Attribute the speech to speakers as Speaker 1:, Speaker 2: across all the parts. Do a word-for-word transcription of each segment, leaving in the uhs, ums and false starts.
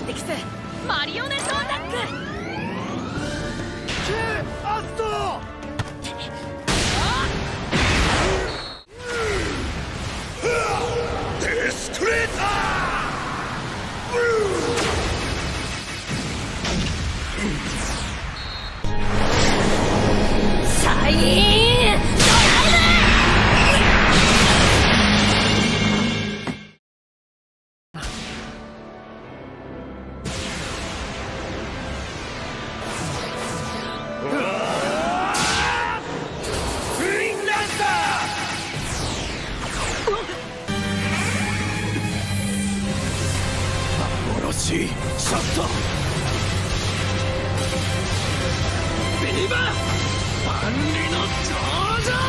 Speaker 1: ティクスマリオネットアタック。
Speaker 2: アストロデストレータ
Speaker 1: ーサインドライ
Speaker 2: シャッタービバ万里の長者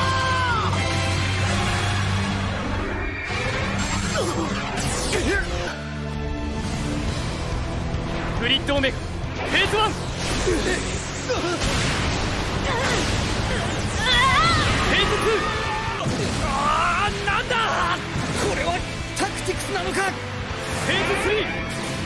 Speaker 3: グリッドオメガフェーズワンフェーズツー。あーなんだこれはタクティクスなのか。フェーズスリー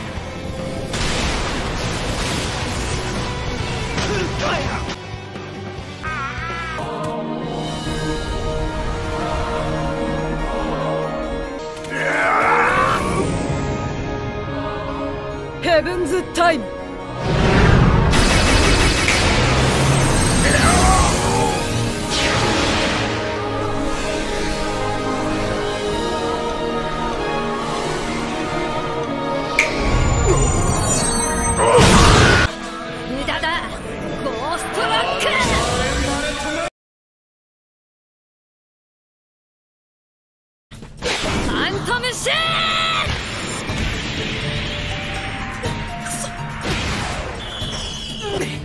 Speaker 1: ヘブンズタイム。無駄だゴーストラック。ファントムシェーン。